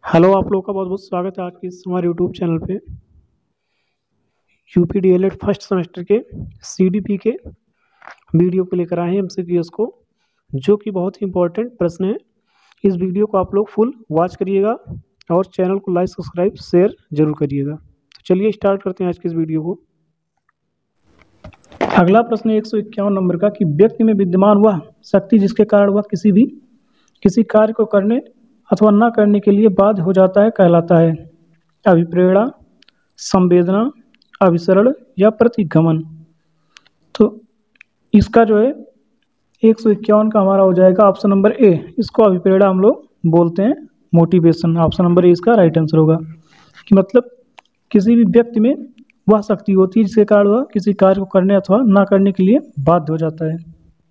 Hello, आप लोगों का बहुत बहुत स्वागत है आज के इस हमारे यूट्यूब चैनल पे। यूपी डीएलएड फर्स्ट सेमेस्टर के सीडीपी के वीडियो को लेकर आए हैं एमसीक्यूज को, जो कि बहुत ही इंपॉर्टेंट प्रश्न है। इस वीडियो को आप लोग फुल वॉच करिएगा और चैनल को लाइक सब्सक्राइब शेयर जरूर करिएगा। तो चलिए स्टार्ट करते हैं आज की इस वीडियो को। अगला प्रश्न है 151 नंबर का कि व्यक्ति में विद्यमान वह शक्ति जिसके कारण वह किसी कार्य को करने अथवा न करने के लिए बाध्य हो जाता है कहलाता है अभिप्रेरणा, संवेदना, अभिसरण या प्रतिगमन। तो इसका जो है 151 का हमारा हो जाएगा ऑप्शन नंबर ए। इसको अभिप्रेरणा हम लोग बोलते हैं, मोटिवेशन। ऑप्शन नंबर ए इसका राइट आंसर होगा कि मतलब किसी भी व्यक्ति में वह शक्ति होती है जिसके कारण वह किसी कार्य को करने अथवा ना करने के लिए बाध्य हो जाता है।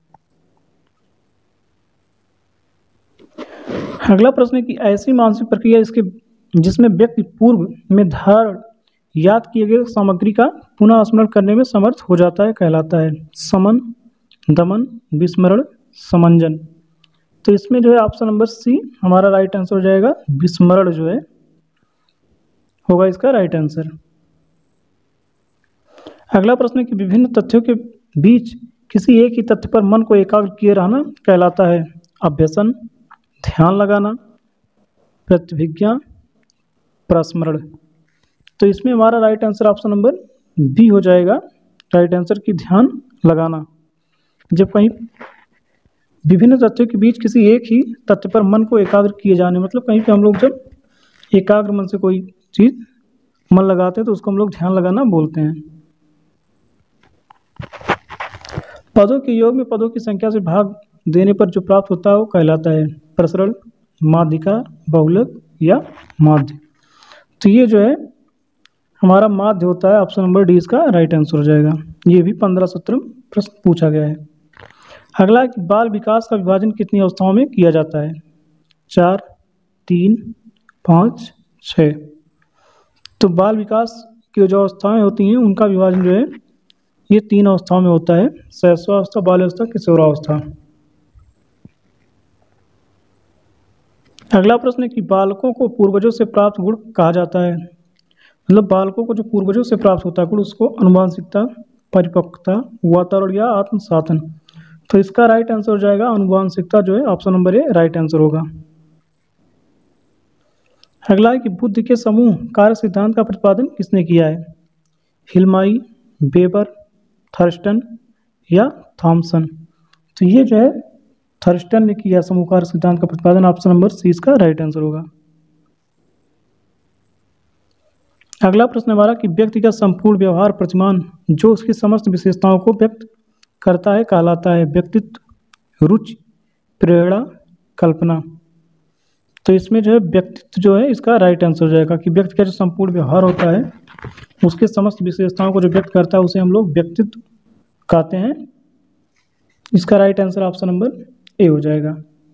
अगला प्रश्न है कि ऐसी मानसिक प्रक्रिया जिसमें व्यक्ति पूर्व में धारण याद किए गए सामग्री का पुनः स्मरण करने में समर्थ हो जाता है कहलाता है समन, दमन, विस्मरण, समंजन। तो इसमें जो है ऑप्शन नंबर सी हमारा राइट आंसर हो जाएगा। विस्मरण जो है होगा इसका राइट आंसर। अगला प्रश्न है कि विभिन्न तथ्यों के बीच किसी एक ही तथ्य पर मन को एकाग्र किए रहना कहलाता है अभ्यसन, ध्यान लगाना, प्रतिभिज्ञा, प्रस्मरण। तो इसमें हमारा right answer option number B हो जाएगा राइट आंसर की ध्यान लगाना। जब कहीं विभिन्न तथ्यों के बीच किसी एक ही तथ्य पर मन को एकाग्र किए जाने, मतलब कहीं पे हम लोग जब एकाग्र मन से कोई चीज मन लगाते हैं तो उसको हम लोग ध्यान लगाना बोलते हैं। पदों के योग में पदों की संख्या से भाग देने पर जो प्राप्त होता है वो कहलाता है प्रसरण, माध्यिका, बहुलक या माध्य। तो ये जो है हमारा माध्य होता है। ऑप्शन नंबर डी इसका राइट आंसर हो जाएगा। ये भी 15-17 प्रश्न पूछा गया है। अगला है कि बाल विकास का विभाजन कितनी अवस्थाओं में किया जाता है 4, 3, 5, 6। तो बाल विकास की जो अवस्थाएं होती हैं उनका विभाजन जो है ये 3 अवस्थाओं में होता है शैशवावस्था, बाल्यावस्था, किशोरावस्था। अगला प्रश्न है कि बालकों को पूर्वजों से प्राप्त गुण कहा जाता है, मतलब बालकों को जो पूर्वजों से प्राप्त होता है गुण उसको अनुवांशिकता, परिपक्वता, वातावरण या आत्मसाधन। तो इसका राइट आंसर हो जाएगा अनुवांशिकता जो है option number A right answer होगा। अगला है कि बुद्धि के समूह कार्य सिद्धांत का प्रतिपादन किसने किया है हिलमाई, वेबर, थर्स्टन या थॉमसन। तो ये जो है थर्स्टन ने किया समूह कार्य सिद्धांत का प्रतिपादन। ऑप्शन नंबर सी इसका राइट आंसर होगा। अगला प्रश्न हमारा कि व्यक्ति का संपूर्ण व्यवहार प्रतिमान जो उसकी समस्त विशेषताओं को व्यक्त करता है कहलाता है व्यक्तित्व, रुचि, प्रेरणा, कल्पना। तो इसमें जो है व्यक्तित्व जो है इसका राइट आंसर हो जाएगा कि व्यक्ति का जो संपूर्ण व्यवहार होता है उसके समस्त विशेषताओं को जो व्यक्त करता है उसे हम लोग व्यक्तित्व कहते हैं। इसका right answer option number A हो जाएगा।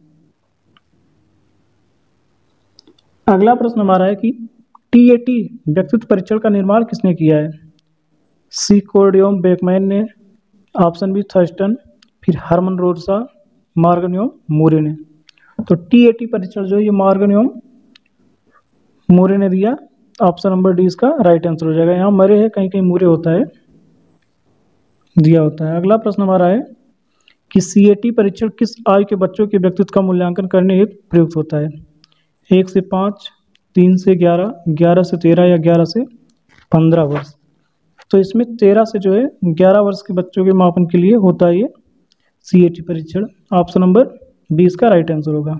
अगला प्रश्न हमारा है कि टीएटी व्यक्तित्व परीक्षण का निर्माण किसने किया है सी कोर्डियम बेकमैन ने, ऑप्शन बी थर्स्टन, फिर हार्मन रोड्सा, मॉर्गन मोरे ने। तो टीएटी परीक्षण जो है ये मॉर्गन मोरे ने दिया। ऑप्शन नंबर डी इसका राइट आंसर हो जाएगा। यहाँ मरे है, कहीं कहीं मोरे होता है, दिया होता है। अगला प्रश्न हमारा है कि सीएटी परीक्षण किस आयु के बच्चों के व्यक्तित्व का मूल्यांकन करने हेतु प्रयुक्त होता है 1 से 5, 3 से 11, 11 से 13 या 11 से 15 वर्ष। तो इसमें 13 से जो है 11 वर्ष के बच्चों के मापन के लिए होता है ये सीएटी परीक्षण। ऑप्शन नंबर बी इसका राइट आंसर होगा।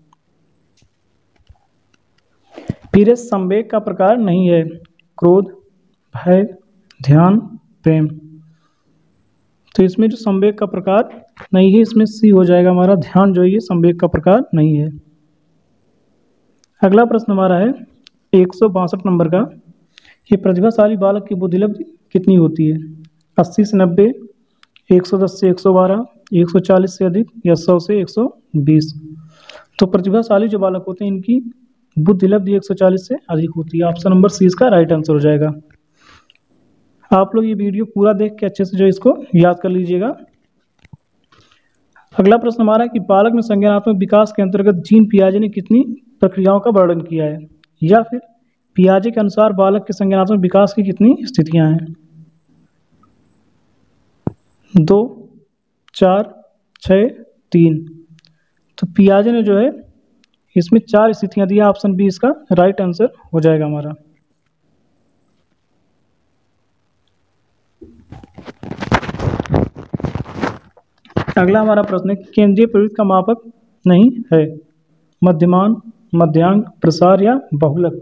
फिर संवेग का प्रकार नहीं है क्रोध, भय, ध्यान, प्रेम। तो इसमें जो संवेग का प्रकार नहीं है इसमें सी हो जाएगा हमारा ध्यान जो है ये संवेग का प्रकार नहीं है। अगला प्रश्न हमारा है 162 नंबर का कि प्रतिभाशाली बालक की बुद्धिलब्धि कितनी होती है 80 से 90, 110 से 112, 140 से अधिक या 100 से 120। तो प्रतिभाशाली जो बालक होते हैं इनकी बुद्धिलब्धि 140 से अधिक होती है। ऑप्शन नंबर सी इसका राइट आंसर हो जाएगा। आप लोग ये वीडियो पूरा देख के अच्छे से जो इसको याद कर लीजिएगा। अगला प्रश्न हमारा है कि बालक में संज्ञानात्मक विकास के अंतर्गत जीन पियाजे ने कितनी प्रक्रियाओं का वर्णन किया है, या फिर पियाजे के अनुसार बालक के संज्ञानात्मक विकास की कितनी स्थितियां हैं। 2, 4, 6, 3। तो पियाजे ने जो है इसमें 4 स्थितियां दी है। ऑप्शन बी इसका राइट आंसर हो जाएगा हमारा। अगला हमारा प्रश्न है केंद्रीय प्रवृत्ति का मापक नहीं है, मध्यमान, मध्यांक, प्रसार या बहुलक।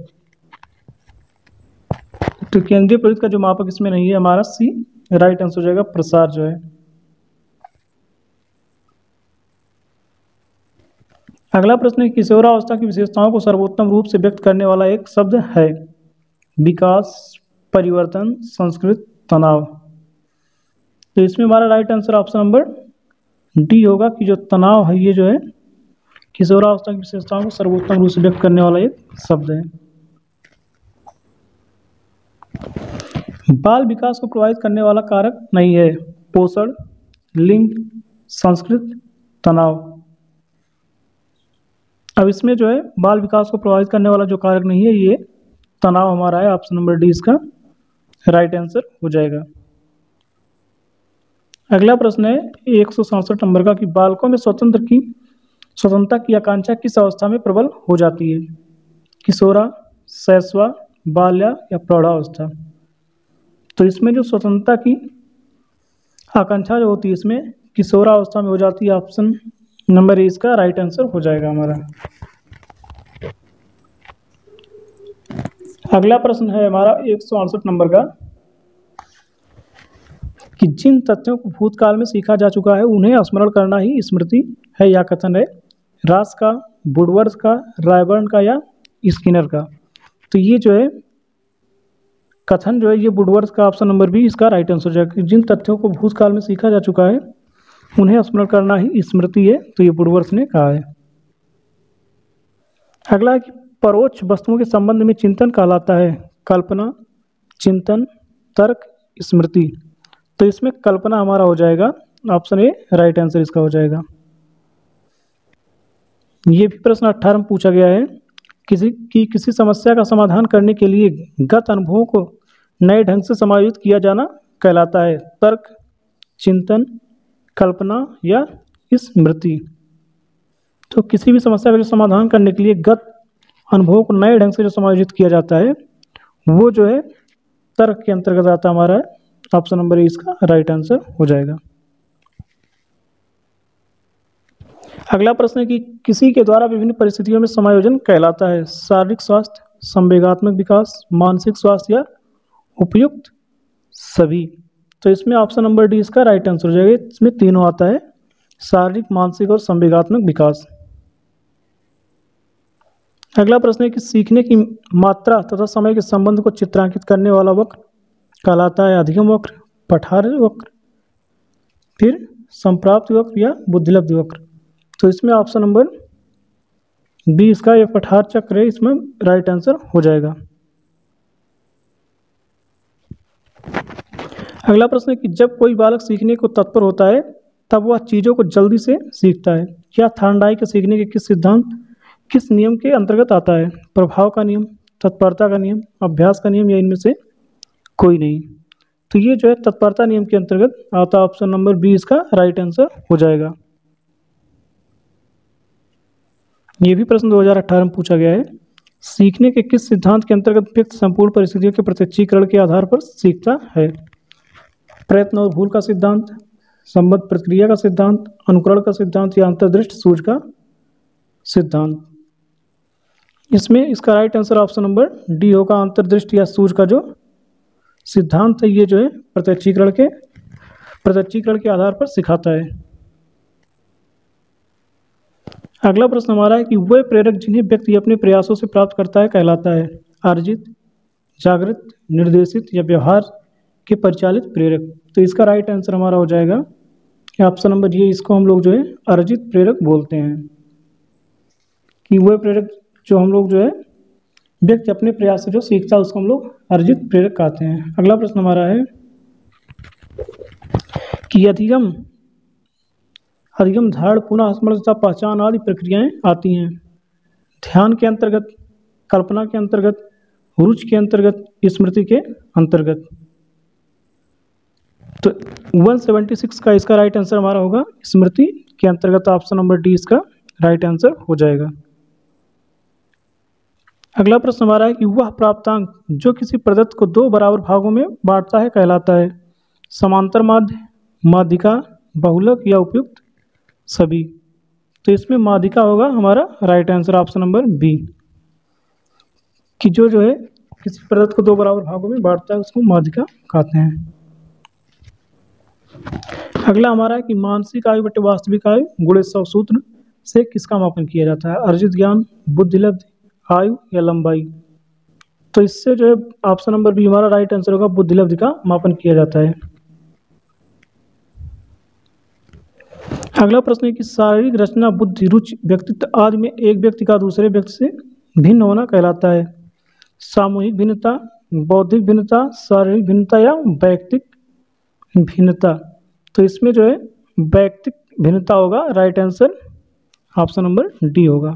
तो केंद्रीय प्रवृत्ति का जो मापक इसमें नहीं है हमारा सी राइट आंसर हो जाएगा, प्रसार जो है। अगला प्रश्न है किशोरावस्था की विशेषताओं को सर्वोत्तम रूप से व्यक्त करने वाला एक शब्द है, विकास, परिवर्तन, संस्कृत, तनाव। तो इसमें हमारा right answer option number D होगा कि जो तनाव है ये जो है किशोरावस्था की विशेषताओं को सर्वोत्तम रूप से व्यक्त करने वाला एक शब्द है। बाल विकास को प्रभावित करने वाला कारक नहीं है, पोषण, लिंग, संस्कृत, तनाव। अब इसमें जो है बाल विकास को प्रभावित करने वाला जो कारक नहीं है ये तनाव हमारा है। ऑप्शन नंबर डी इसका राइट आंसर हो जाएगा। अगला प्रश्न है 167 नंबर का कि बालकों में स्वतंत्रता की आकांक्षा किस अवस्था में प्रबल हो जाती है, किशोरा, शैशवा, बाल्या या प्रौढ़ावस्था। तो इसमें जो स्वतंत्रता की आकांक्षा जो होती है इसमें किशोरावस्था में हो जाती है। ऑप्शन नंबर ए इसका राइट आंसर हो जाएगा हमारा। अगला प्रश्न है हमारा 168 नंबर का कि जिन तथ्यों को भूतकाल में सीखा जा चुका है उन्हें स्मरण करना ही स्मृति है, या कथन है रास का, वुडवर्थ का, रायबर्न का या स्किनर का। तो ये जो है कथन जो है ये वुडवर्थ का ऑप्शन नंबर बी इसका राइट आंसर हो जाएगा। जिन तथ्यों को भूतकाल में सीखा जा चुका है उन्हें स्मरण करना ही स्मृति है, तो ये वुडवर्थ ने कहा है। अगला है कि परोक्ष वस्तुओं के संबंध में चिंतन कहलाता है, कल्पना, चिंतन, तर्क, स्मृति। तो इसमें कल्पना हमारा हो जाएगा, ऑप्शन ए राइट आंसर इसका हो जाएगा। ये भी प्रश्न 18 में पूछा गया है, किसी समस्या का समाधान करने के लिए गत अनुभवों को नए ढंग से समायोजित किया जाना कहलाता है, तर्क, चिंतन, कल्पना या स्मृति। तो किसी भी समस्या का जो समाधान करने के लिए गत अनुभवों को नए ढंग से जो समायोजित किया जाता है वो जो है तर्क के अंतर्गत आता है हमारा। ऑप्शन नंबर ए इसका राइट आंसर हो जाएगा। अगला प्रश्न है कि किसी के द्वारा विभिन्न परिस्थितियों में समायोजन कहलाता है, शारीरिक स्वास्थ्य, संवेगात्मक विकास, मानसिक स्वास्थ्य या उपयुक्त सभी। तो इसमें ऑप्शन नंबर डी इसका राइट आंसर हो जाएगा। इसमें तीनों आता है, शारीरिक, मानसिक और संवेगात्मक विकास। अगला प्रश्न है कि सीखने की मात्रा तथा समय के संबंध को चित्रांकित करने वाला वक्र कहलाता है, अधिगम वक्र, पठार वक्र, फिर संप्राप्ति वक्र या बुद्धिलब्धि वक्र। तो इसमें ऑप्शन नंबर बी इसका ये पठार चक्र है, इसमें राइट आंसर हो जाएगा। अगला प्रश्न है कि जब कोई बालक सीखने को तत्पर होता है तब वह चीज़ों को जल्दी से सीखता है, क्या थॉर्नडाइक के सीखने के किस नियम के अंतर्गत आता है, प्रभाव का नियम, तत्परता का नियम, अभ्यास का नियम या इनमें से कोई नहीं। तो ये जो है तत्परता नियम के अंतर्गत आता है। ऑप्शन नंबर बी इसका राइट आंसर हो जाएगा। ये भी प्रश्न 2018 में पूछा गया है, सीखने के किस सिद्धांत के अंतर्गत व्यक्ति संपूर्ण परिस्थितियों के प्रत्यक्षीकरण के आधार पर सीखता है, प्रयत्न और भूल का सिद्धांत, संबद्ध प्रक्रिया का सिद्धांत, अनुकरण का सिद्धांत या अंतर्दृष्टि सूझ का सिद्धांत। इसमें इसका right answer option number D होगा, अंतर्दृष्टि या सूझ का जो सिद्धांत है ये जो है प्रत्यक्षीकरण के आधार पर सिखाता है। अगला प्रश्न हमारा है कि वह प्रेरक जिन्हें व्यक्ति अपने प्रयासों से प्राप्त करता है कहलाता है, अर्जित, जागृत, निर्देशित या व्यवहार के परिचालित प्रेरक। तो इसका राइट आंसर हमारा हो जाएगा ऑप्शन नंबर ये, इसको हम लोग जो है अर्जित प्रेरक बोलते हैं, कि वह प्रेरक जो हम लोग जो है व्यक्ति अपने प्रयास से जो सीखता है उसको हम लोग अर्जित प्रेरक कहते हैं। अगला प्रश्न हमारा है कि अधिगम, धारण, पुनः स्मरण तथा पहचान आदि प्रक्रियाएं आती हैं। ध्यान के अंतर्गत, कल्पना के अंतर्गत, रुचि के अंतर्गत, स्मृति के अंतर्गत। तो 176 का इसका राइट आंसर हमारा होगा स्मृति के अंतर्गत। ऑप्शन नंबर डी इसका राइट आंसर हो जाएगा। अगला प्रश्न हमारा है कि वह प्राप्तांक जो किसी प्रदत्त को दो बराबर भागों में बांटता है कहलाता है। समांतर माध्य, माध्यिका, बहुलक या उपयुक्त सभी। तो इसमें माध्यिका होगा हमारा right answer, option number B, कि जो है किसी प्रदत्त को दो बराबर भागों में बांटता है उसको माध्यिका कहते हैं। अगला हमारा है कि मानसिक आयु बटे वास्तविक आयु गुणे 100 सूत्र से किसका मापन किया जाता है। अर्जित ज्ञान, बुद्धिलब्धि, आयु या लंबाई। तो इससे जो है ऑप्शन नंबर बी हमारा राइट आंसर होगा, बुद्धिलब्धि का मापन किया जाता है। अगला प्रश्न है कि शारीरिक रचना, बुद्धि, रुचि, व्यक्तित्व आदि में एक व्यक्ति का दूसरे व्यक्ति से भिन्न होना कहलाता है। सामूहिक भिन्नता, बौद्धिक भिन्नता, शारीरिक भिन्नता या वैयक्तिक भिन्नता। तो इसमें जो है वैयक्तिक भिन्नता होगा right answer, option number D होगा।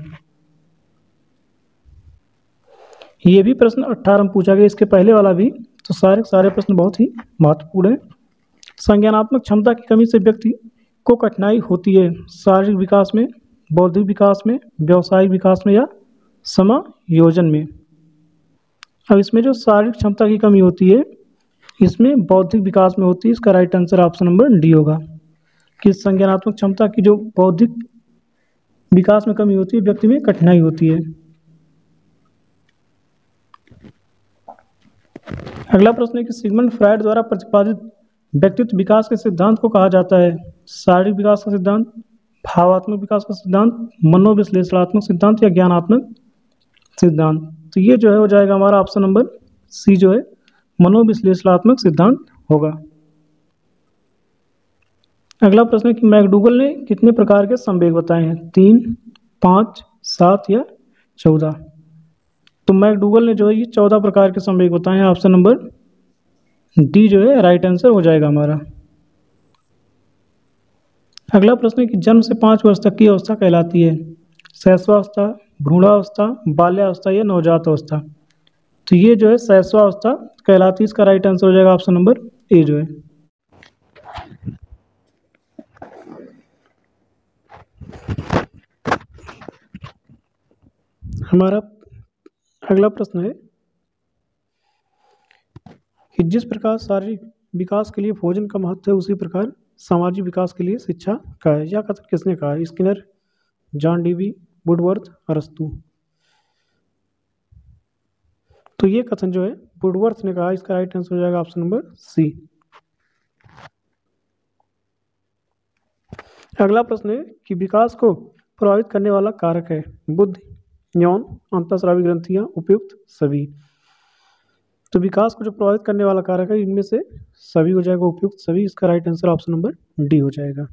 ये भी प्रश्न 18 में पूछा गया, इसके पहले वाला भी। तो सारे प्रश्न बहुत ही महत्वपूर्ण है। संज्ञानात्मक क्षमता की कमी से व्यक्ति को कठिनाई होती है शारीरिक विकास में, बौद्धिक विकास में, व्यावसायिक विकास में या समायोजन में। अब इसमें जो शारीरिक क्षमता की कमी होती है इसमें बौद्धिक विकास में होती है। इसका right answer option number D होगा, कि संज्ञानात्मक क्षमता की जो बौद्धिक विकास में कमी होती है व्यक्ति में कठिनाई होती है। अगला प्रश्न है कि सिगमंड फ्रायड द्वारा प्रतिपादित व्यक्तित्व विकास के सिद्धांत को कहा जाता है। शारीरिक विकास का सिद्धांत, भावात्मक विकास का सिद्धांत, मनोविश्लेषणात्मक सिद्धांत या ज्ञानात्मक सिद्धांत। तो ये जो है हो जाएगा हमारा ऑप्शन नंबर सी, जो है मनोविश्लेषणात्मक सिद्धांत होगा। अगला प्रश्न है कि मैकडूगल ने कितने प्रकार के संवेग बताए हैं। 3, 5, 7 या 14। तो मैकडूगल ने जो है ये 14 प्रकार के संवेग बताए हैं। ऑप्शन नंबर डी जो है राइट आंसर हो जाएगा हमारा। अगला प्रश्न है कि जन्म से 5 वर्ष तक की अवस्था कहलाती है। शैशवावस्था, भ्रूणावस्था, बाल्यावस्था या नवजात अवस्था। तो ये जो है शैशवावस्था कहलाती है। इसका राइट आंसर हो जाएगा ऑप्शन नंबर ए जो है। हमारा अगला प्रश्न है कि जिस प्रकार शारीरिक विकास के लिए भोजन का महत्व है उसी प्रकार सामाजिक विकास के लिए शिक्षा का है। यह कथन किसने कहा है। स्किनर, जॉन डीवी, वुडवर्थ, अरस्तू। तो ये कथन जो है वुडवर्थ ने कहा। इसका राइट आंसर हो जाएगा ऑप्शन नंबर सी। अगला प्रश्न है कि विकास को प्रभावित करने वाला कारक है। बुद्धि, यौन, अंतःस्रावी ग्रंथियां, उपयुक्त सभी। तो विकास को जो प्रभावित करने वाला कारक है इनमें से सभी हो जाएगा, उपयुक्त सभी। इसका right answer option number D हो जाएगा।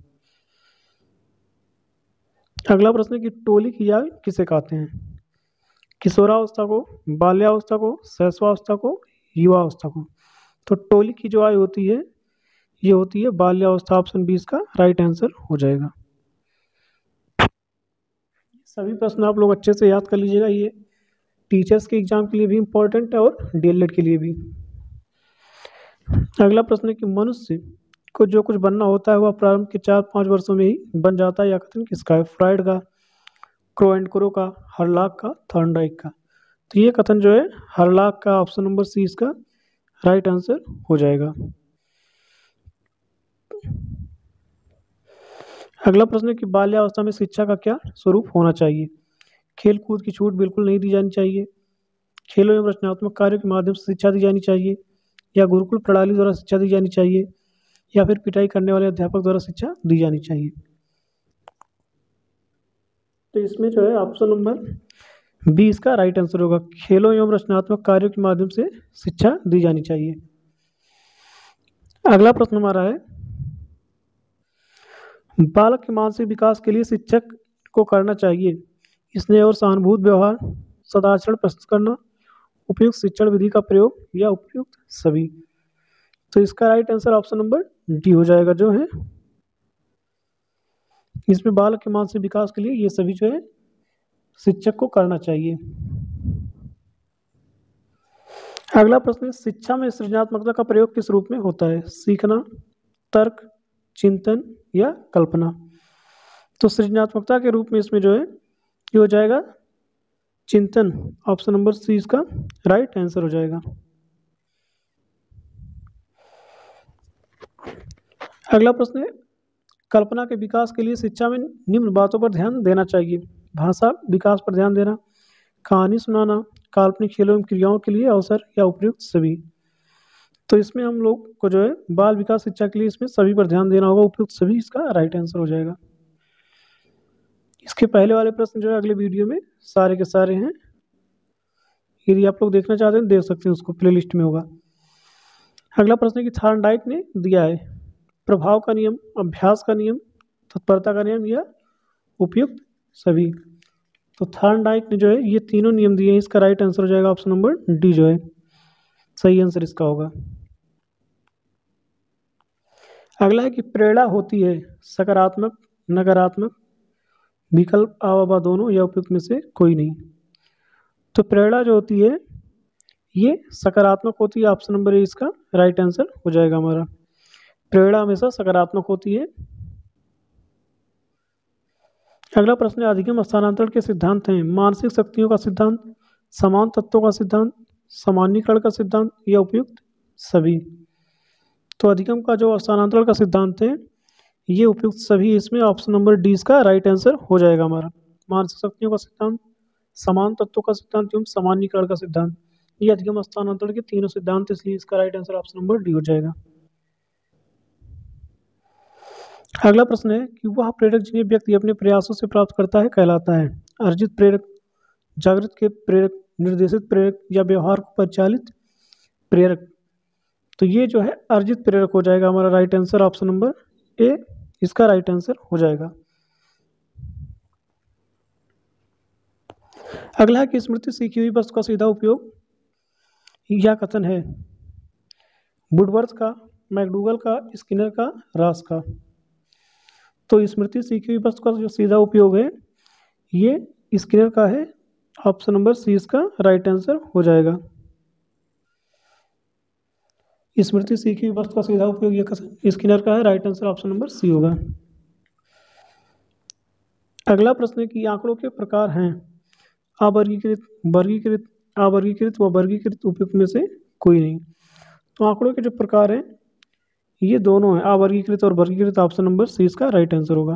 अगला प्रश्न है कि टोली की आयु किसे कहते हैं। किशोरावस्था को, बाल्यावस्था को, शैशवावस्था को, युवावस्था को। तो टोली की जो आयु होती है ये होती है बाल्यावस्था। ऑप्शन बी इसका राइट आंसर हो जाएगा। सभी प्रश्न आप लोग अच्छे से याद कर लीजिएगा। ये टीचर्स के एग्जाम के लिए भी इम्पोर्टेंट है और डीएलएड के लिए भी। अगला प्रश्न है कि मनुष्य को जो कुछ बनना होता है वह प्रारंभ के 4-5 वर्षों में ही बन जाता है। यह कथन किसका है। फ्रायड का, क्रो एंड क्रो का, हरलाक का, थॉर्नडाइक का। तो ये कथन जो है हरलाक का, ऑप्शन नंबर सी इसका राइट आंसर हो जाएगा। अगला प्रश्न है कि बाल्यावस्था में शिक्षा का क्या स्वरूप होना चाहिए। खेल कूद की छूट बिल्कुल नहीं दी जानी चाहिए, खेलों एवं रचनात्मक कार्यों के माध्यम से शिक्षा दी जानी चाहिए, या गुरुकुल प्रणाली द्वारा शिक्षा दी जानी चाहिए, या फिर पिटाई करने वाले अध्यापक द्वारा शिक्षा दी जानी चाहिए। तो इसमें जो है ऑप्शन नंबर बी इसका राइट आंसर होगा। खेलों एवं रचनात्मक कार्यों के माध्यम से शिक्षा दी जानी चाहिए। अगला प्रश्न हमारा है बालक के मानसिक विकास के लिए शिक्षक को करना चाहिए स्नेह और सहानुभूत व्यवहार, सदाचरण प्रस्तुत करना, उपयुक्त शिक्षण विधि का प्रयोग, या उपयुक्त सभी। तो इसका right answer option number D हो जाएगा, जो है इसमें बालक के मानसिक विकास के लिए ये सभी जो है शिक्षक को करना चाहिए। अगला प्रश्न है, शिक्षा में सृजनात्मकता का प्रयोग किस रूप में होता है? सीखना, तर्क, चिंतन या कल्पना? तो सृजनात्मकता के रूप में इसमें जो है ये हो जाएगा चिंतन। ऑप्शन नंबर सी इसका राइट आंसर हो जाएगा। अगला प्रश्न है, कल्पना के विकास के लिए शिक्षा में निम्न बातों पर ध्यान देना चाहिए। भाषा विकास पर ध्यान देना, कहानी सुनाना, काल्पनिक खेलों एवं क्रियाओं के लिए अवसर या उपयुक्त सभी। तो इसमें हम लोग को जो है बाल विकास शिक्षा के लिए इसमें सभी पर ध्यान देना होगा, उपयुक्त सभी इसका राइट आंसर हो जाएगा। इसके पहले वाले प्रश्न जो है अगले वीडियो में सारे के सारे हैं, यदि आप लोग देखना चाहते हैं देख सकते हैं, उसको प्लेलिस्ट में होगा। अगला प्रश्न है कि थॉर्नडाइक ने दिया है प्रभाव का नियम, अभ्यास का नियम, तत्परता का नियम या उपयुक्त सभी। तो थॉर्नडाइक ने जो है ये तीनों नियम दिए हैं, इसका राइट आंसर हो जाएगा ऑप्शन नंबर डी जो है सही आंसर इसका होगा। अगला है कि प्रेरणा होती है सकारात्मक, नकारात्मक, विकल्प आ दोनों या उपयुक्त में से कोई नहीं। तो प्रेरणा जो होती है ये सकारात्मक होती है, ऑप्शन नंबर ए इसका राइट आंसर हो जाएगा हमारा। प्रेरणा हमेशा सकारात्मक होती है। अगला प्रश्न है, अधिगम स्थानांतरण के सिद्धांत हैं मानसिक शक्तियों का सिद्धांत, समान तत्वों का सिद्धांत, सामान्यीकरण का सिद्धांत या उपयुक्त सभी। तो अधिगम का जो स्थानांतरण का सिद्धांत है ये उपयुक्त सभी, इसमें ऑप्शन नंबर डी इसका राइट आंसर हो जाएगा हमारा। मानसिक शक्तियों का सिद्धांत, समान तत्वों का सिद्धांत एवं सामान्यीकरण का सिद्धांत, ये अधिगम स्थानांतरण के तीनों सिद्धांत, इसलिए इसका right answer option number D हो जाएगा। अगला प्रश्न है कि वह प्रेरक जिन्हें व्यक्ति अपने प्रयासों से प्राप्त करता है कहलाता है अर्जित प्रेरक, जागृत के प्रेरक, निर्देशित प्रेरक या व्यवहार को परिचालित प्रेरक। तो ये जो है अर्जित प्रेरक हो जाएगा हमारा right answer, option number A इसका राइट आंसर हो जाएगा। अगला है कि स्मृति सीखी हुई वस्तु का सीधा उपयोग यह कथन है वुडवर्थ का, मैकडूगल का, स्किनर का, रास का। तो स्मृति सीखी हुई वस्तु का जो सीधा उपयोग है ये स्किनर का है, ऑप्शन नंबर सी इसका राइट आंसर हो जाएगा। स्मृति सीखी हुई वस्तु का सीधा उपयोग ये स्किनर का है, right answer option number C होगा। अगला प्रश्न है कि आंकड़ों के प्रकार हैं अवर्गीकृत, वर्गीकृत, अवर्गीकृत व वर्गीकृत, उपयुक्त में से कोई नहीं। तो आंकड़ों के जो प्रकार हैं ये दोनों हैं, अवर्गीकृत और वर्गीकृत, ऑप्शन नंबर सी इसका राइट आंसर होगा।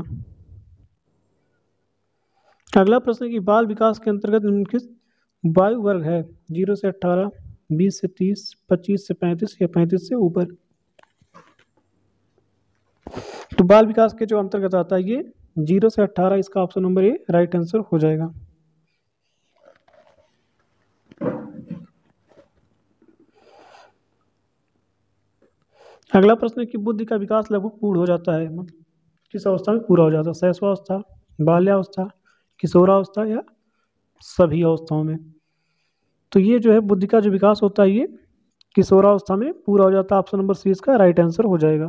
अगला प्रश्न है कि बाल विकास के अंतर्गत निम्नलिखित वायु वर्ग है 0 से 18, 20 से 30, 25 से 35 या 35 से ऊपर। तो बाल विकास के जो अंतर्गत आता है ये 0 से 18, इसका option number A right answer हो जाएगा। अगला प्रश्न है कि बुद्धि का विकास लगभग पूर्ण हो जाता है, मतलब किस अवस्था में पूरा हो जाता है? शैशवावस्था, बाल्यावस्था, किशोरावस्था या सभी अवस्थाओं में। तो ये जो है बुद्धि का जो विकास होता है ये किशोरावस्था में पूरा हो जाता है, ऑप्शन नंबर सी इसका राइट आंसर हो जाएगा।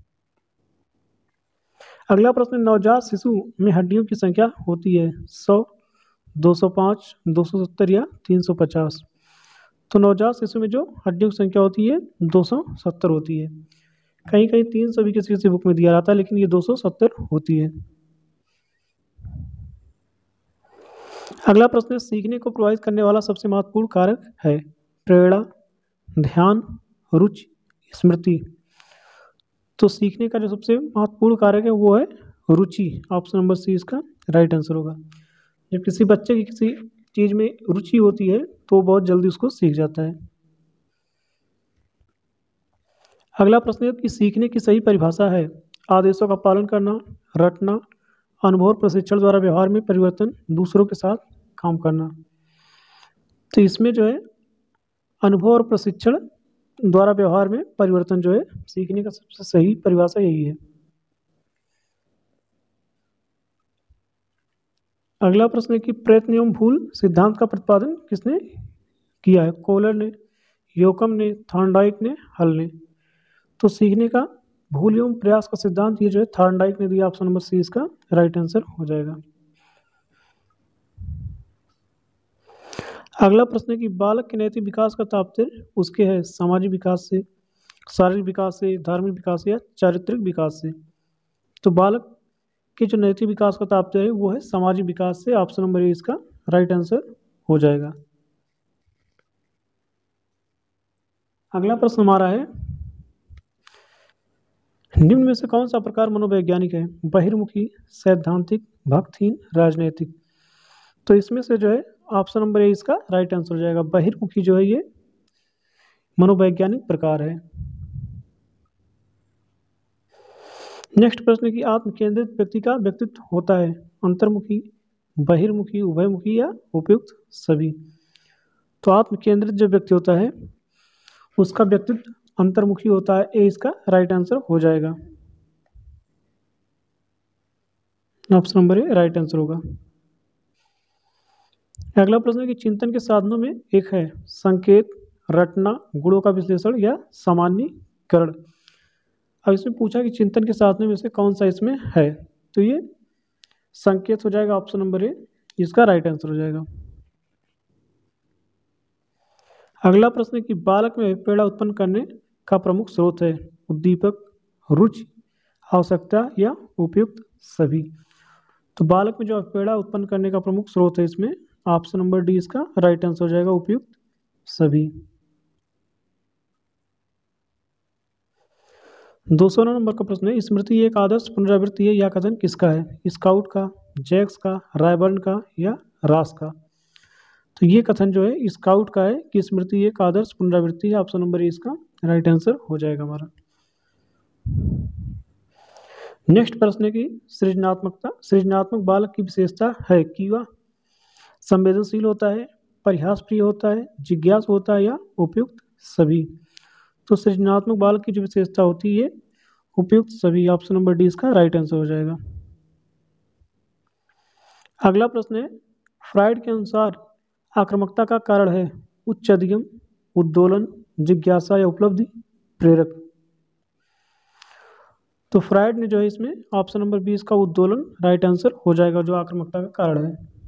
अगला प्रश्न, नवजात शिशु में हड्डियों की संख्या होती है 100, 205, 270 या 350। तो नवजात शिशु में जो हड्डियों की संख्या होती है 270 होती है। कहीं कहीं 300 भी किसी बुक में दिया जाता है, लेकिन ये 270 होती है। अगला प्रश्न, सीखने को प्रभावित करने वाला सबसे महत्वपूर्ण कारक है प्रेरणा, ध्यान, रुचि, स्मृति। तो सीखने का जो सबसे महत्वपूर्ण कारक है वो है रुचि, ऑप्शन नंबर सी इसका राइट आंसर होगा। जब किसी बच्चे की किसी चीज़ में रुचि होती है तो बहुत जल्दी उसको सीख जाता है। अगला प्रश्न है कि सीखने की सही परिभाषा है आदेशों का पालन करना, रटना, अनुभव और प्रशिक्षण द्वारा व्यवहार में परिवर्तन, दूसरों के साथ काम करना। तो इसमें जो है अनुभव और प्रशिक्षण द्वारा व्यवहार में परिवर्तन जो है सीखने का सबसे सही परिभाषा यही है। अगला प्रश्न है कि प्रयत्न एवं भूल सिद्धांत का प्रतिपादन किसने किया है? कोहलर ने, योकम ने, थॉर्नडाइक ने, हल ने। तो सीखने का भूल एवं प्रयास का सिद्धांत, ये जो है थॉर्नडाइक ने दिया, ऑप्शन नंबर सी इसका राइट आंसर हो जाएगा। अगला प्रश्न है कि बालक के नैतिक विकास का तात्पर्य उसके है सामाजिक विकास से, शारीरिक विकास से, धार्मिक विकास या चारित्रिक विकास से। तो बालक के जो नैतिक विकास का तात्पर्य है वो है सामाजिक विकास से, ऑप्शन नंबर ए इसका राइट आंसर हो जाएगा। अगला प्रश्न हमारा है, निम्न में से कौन सा प्रकार मनोवैज्ञानिक है? बहिर्मुखी, सैद्धांतिक, भक्तिहीन, राजनैतिक। तो इसमें से जो है ऑप्शन नंबर ए इसका राइट आंसर हो जाएगा। बहिर्मुखी जो है ये मनोवैज्ञानिक प्रकार है। नेक्स्ट प्रश्न है कि आत्म केंद्रित व्यक्ति का व्यक्तित्व होता है अंतर्मुखी, बहिर्मुखी, उभयमुखी या उपयुक्त सभी। तो आत्म केंद्रित जो व्यक्ति होता है उसका व्यक्तित्व अंतर्मुखी होता है, ए इसका राइट आंसर हो जाएगा। Option number A right answer होगा। अगला प्रश्न है कि चिंतन के साधनों में एक है संकेत, रटना, गुणों का विश्लेषण या सामान्यीकरण। अब इसमें पूछा कि चिंतन के साधनों में से कौन सा इसमें है, तो ये संकेत हो जाएगा, ऑप्शन नंबर ए इसका राइट आंसर हो जाएगा। अगला प्रश्न है कि बालक में प्रेरणा उत्पन्न करने का प्रमुख स्रोत है उद्दीपक, रुचि, आवश्यकता या उपयुक्त सभी। तो बालक में जो प्रेरणा उत्पन्न करने का प्रमुख स्रोत है इसमें ऑप्शन नंबर डी इसका राइट आंसर हो जाएगा, उपयुक्त सभी। 200 नंबर का प्रश्न है, स्मृति एक आदर्श पुनरावृत्ति है, यह कथन किसका है? स्काउट का, जैक्स का, रायबर्न का या रास का। तो ये कथन जो है स्काउट का है कि स्मृति एक आदर्श पुनरावृत्ति है, ऑप्शन नंबर ए इसका राइट आंसर हो जाएगा हमारा। नेक्स्ट प्रश्न है कि सृजनात्मकता, सृजनात्मक बालक की विशेषता है कि वह संवेदनशील होता है, परिहास प्रिय होता है, जिज्ञासु होता है या उपयुक्त सभी। तो सृजनात्मक बालक की जो विशेषता होती है उपयुक्त सभी, ऑप्शन नंबर डी इसका राइट आंसर हो जाएगा। अगला प्रश्न है, फ्राइड के अनुसार आक्रामकता का कारण है उच्च अधिगम, उद्दोलन, जिज्ञासा या उपलब्धि प्रेरक। तो फ्राइड ने जो है इसमें ऑप्शन नंबर बी इसका उद्दोलन राइट आंसर हो जाएगा, जो आक्रामकता का कारण है।